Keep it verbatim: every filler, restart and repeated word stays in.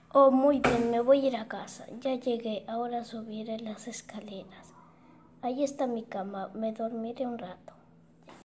Oh, muy bien, me voy a ir a casa. Ya llegué, ahora subiré las escaleras. Ahí está mi cama, me dormiré un rato.